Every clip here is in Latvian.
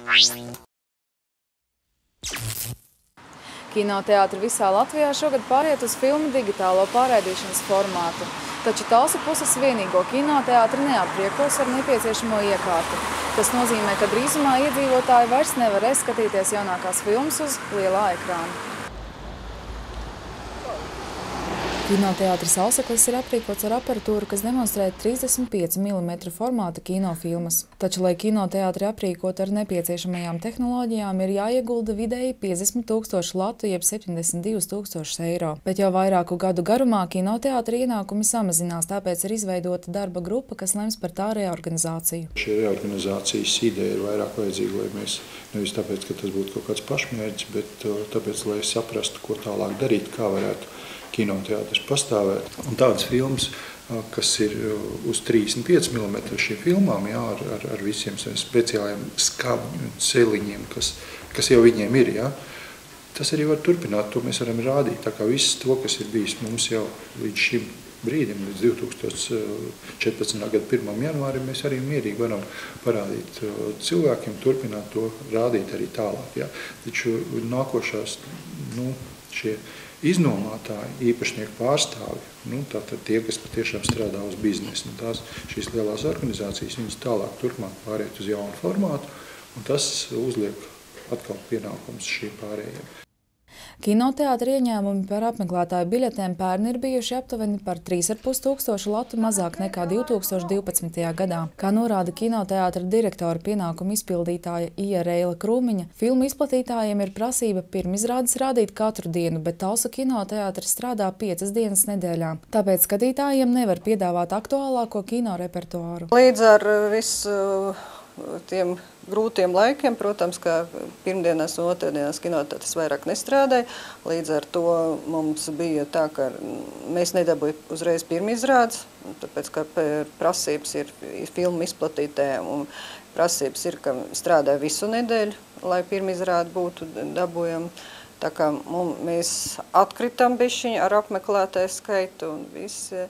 Kinoteātri visā Latvijā šogad pāriet uz filmu digitālo pārraidīšanas formātu, taču Talsu puses vienīgo kinoteātri neapriekos ar nepieciešamo iekārtu. Tas nozīmē, ka drīzumā iedzīvotāji vairs nevarēs skatīties jaunākās filmas uz lielā ekrāna. Kinoteātris Auseklis ir aprīkots ar aparatūru, kas demonstrē 35 mm formāta kinofilmas. Taču, lai kinoteātri aprīkot ar nepieciešamajām tehnoloģijām, ir jāiegulda vidēji 50 000 latu, jeb 72 000 eiro. Bet jau vairāku gadu garumā kinoteātri ienākumi samazinās, tāpēc ir izveidota darba grupa, kas lems par tā reorganizāciju. Šī reorganizācijas ideja ir vairāk vajadzīga, lai mēs nevis tāpēc, ka tas būtu kaut kāds pašmērķis, bet tāpēc, lai saprastu, ko tālāk darīt, kā varētu kinoteātris pastāvēt. Un tādas filmas, kas ir uz 35 mm šīm filmām, jā, ar visiem speciālajiem skābņu un celiņiem, kas jau viņiem ir, jā, tas arī var turpināt, to mēs varam rādīt. Tā kā viss to, kas ir bijis mums jau līdz šim brīdim, līdz 2014. gada 1. janvārim, mēs arī mierīgi varam parādīt cilvēkiem, turpināt to rādīt arī tālāk. Jā. Taču nākošās, šie iznomātāji, īpašnieku pārstāvi, tātad tie, kas patiešām strādā uz biznesu, šīs lielās organizācijas, viņas tālāk turpmāk pāriet uz jaunu formātu, un tas uzliek atkal pienākums šīm pārējiem. Kinoteātra ieņēmumi par apmeklētāju biļetēm pērn ir bijuši aptuveni par 3500 latu mazāk nekā 2012. gadā. Kā norāda kinoteātra direktora pienākumu izpildītāja Ija Reila Krūmiņa, filmu izplatītājiem ir prasība pirmizrādes rādīt katru dienu, bet Talsu kinoteātris strādā 5 dienas nedēļā. Tāpēc skatītājiem nevar piedāvāt aktuālāko kino repertuāru. Līdz ar visu tiem grūtiem laikiem, protams, ka pirmdienās un otrdienās kinoteātris vairāk nestrādāja. Līdz ar to mums bija tā, ka mēs nedabūjām uzreiz pirmizrādes, tāpēc, ka prasības ir filmu izplatītājiem un prasības ir, ka strādā visu nedēļu, lai pirmizrāde būtu dabūjama. Tā kā mēs atkritam bišķiņu ar apmeklētāju skaitu un visi.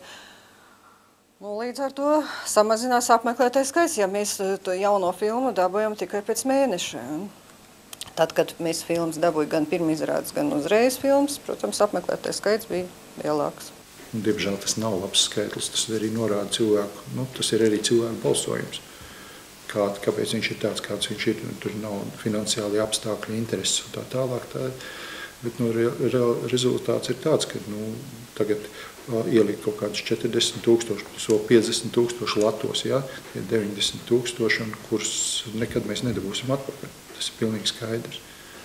Līdz ar to samazinās apmeklētāju skaits, ja mēs to jauno filmu dabūjam tikai pēc mēneša. Tad, kad mēs filmas dabūjam gan pirmizrādes, gan uzreiz filmas, protams, apmeklētāju skaits bija lielāks. Diemžēl tas nav labs skaitlis, tas arī norāda cilvēku, tas ir arī cilvēku balsojums. Kāpēc viņš ir tāds, kāds viņš ir, tur nav finansiāli apstākļi, intereses un tā tālāk. Bet rezultāts ir tāds, ka tagad ielikt kaut kādus 40 000, so 50 000 latos, ja, 90 000, kurus nekad mēs nedabūsim atpakaļ. Tas ir pilnīgi skaidrs.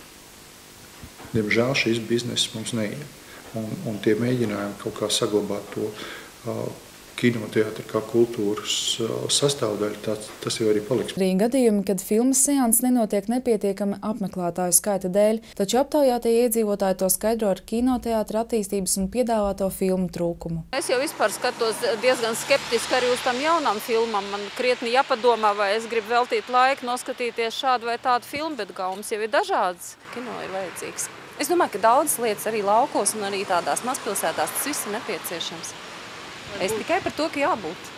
Diemžēl šis bizness mums neiet. Un tie mēģinājumi kaut kā saglabāt to kinoteātri kā kultūras sastāvdaļa, tas jau arī paliks. Arī gadījumi, kad filmas seanss nenotiek nepietiekami apmeklētāju skaita dēļ, taču aptaujātie iedzīvotāji to skaidro ar kinoteātra attīstības un piedāvāto filmu trūkumu. Es jau vispār skatos diezgan skeptiski arī uz tām jaunām filmām. Man krietni jāpadomā, vai es gribu veltīt laiku noskatīties šādu vai tādu filmu, bet gaumas jau ir dažādas. Kino ir vajadzīgs. Es domāju, ka daudzas lietas arī laukos un arī tādās mazpilsētās tas viss ir nepieciešams. Es tikai par to, ka jābūt.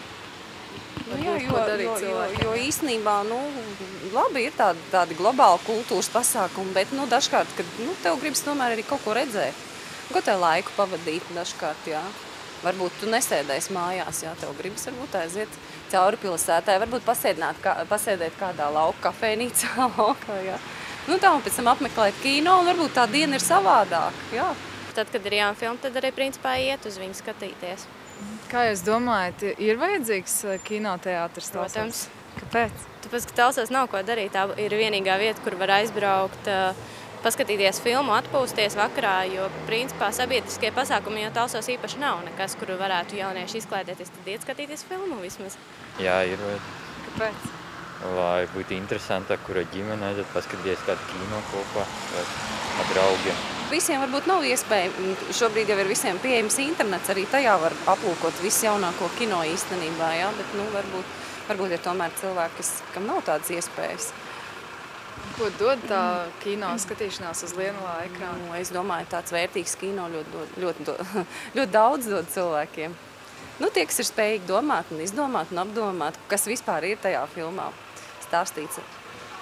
Jo īstenībā, labi ir tādi globāli kultūras pasākumi, bet dažkārt, kad tev gribas tomēr arī kaut ko redzēt. Ko tev laiku pavadīt dažkārt, jā. Varbūt tu nesēdēsi mājās, jā, tev gribas varbūt aiziet cauri pilsētai, varbūt pasēdēt kādā lauka kafejnīcā laukā, jā. Tā un pēc tam apmeklēt kino, un varbūt tā diena ir savādāk, jā. Tad, kad ir jauna filma, tad arī principā iet uz viņu skatīties. Kā jūs domājat, ir vajadzīgs kinoteātris? Protams. Kāpēc? Tāpēc, ka Talsos nav ko darīt. Tā ir vienīgā vieta, kur var aizbraukt, paskatīties filmu, atpūsties vakarā, jo principā sabiedriskie pasākumi jau Talsos īpaši nav nekas, kur varētu jaunieši izklaidēties, tad iet skatīties filmu vismaz. Jā, ir vajadzīgi. Kāpēc? Lai būtu interesantāk, kura ģimene aiziet paskatīties kādu kino kopā ar draugiem. Visiem varbūt nav iespēja, šobrīd jau ir visiem pieejams internets, arī tajā var aplūkot visu jaunāko kino īstenībā, jā, bet varbūt ir tomēr cilvēki, kam nav tādas iespējas. Ko dod tā kino skatīšanās uz lielā ekrāna? Es domāju, tāds vērtīgs kino ļoti daudz dod cilvēkiem. Tie, kas ir spējīgi domāt un izdomāt un apdomāt, kas vispār ir tajā filmā stāstīts.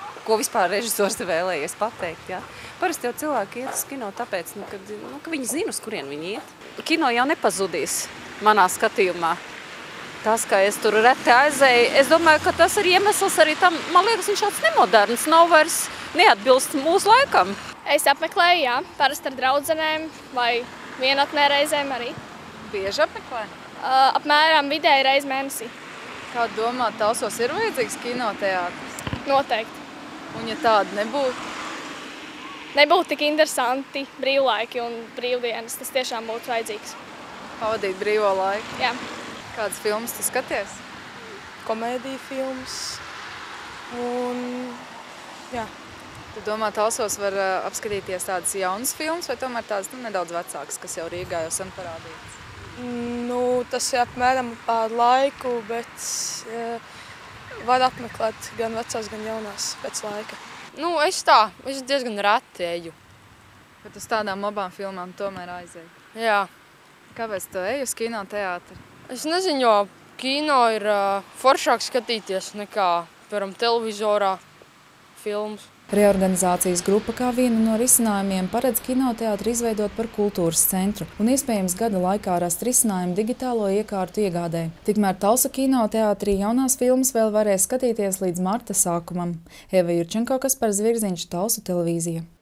ko vispār režisors vēlējies pateikt. Ja? Parasti jau cilvēki iet uz kino tāpēc, ka viņi zina, uz kurien viņi iet. Kino jau nepazudīs manā skatījumā. Tas, ka es tur reti aizēju, es domāju, ka tas ir iemesls arī tam, man liekas, viņš šāds nemoderns, nav vairs neatbilst mūsu laikam. Es apmeklēju, jā, parasti ar draudzenēm vai vienatnē reizēm arī. Bieži apmeklē? Apmēram vidēji reizi mēnesī. Kā domā, Talsos ir vajadzīgs kinoteātris? Noteikti. Un ja tāda nebūtu? Nebūtu tik interesanti brīvlaiki un brīvdienas, tas tiešām būtu vajadzīgs. Pavadīt brīvo laiku? Jā. Kādas filmas tu skaties? Komēdija filmas un jā. Tu domā, Talsos var apskatīties tādas jaunas filmas vai tomēr tādas nedaudz vecākas, kas jau Rīgā jau sen parādītas? Tas ir apmēram pār laiku, bet var apmeklēt gan vecās, gan jaunās pēc laika. Es diezgan reti eju. Bet uz tādām abām filmām tomēr aizēju? Jā. Kāpēc tu eji uz kinoteātri? Es nezinu, jo kino ir foršāk skatīties nekā, piemēram, televizorā filmas. Reorganizācijas grupa kā vienu no risinājumiem paredz kinoteātri izveidot par kultūras centru un iespējams gada laikā rast risinājumu digitālo iekārtu iegādē. Tikmēr Talsu kinoteātrī jaunās filmas vēl varēs skatīties līdz marta sākumam. Eva Jurčenko, Kaspars Virziņš, Talsu televīzija.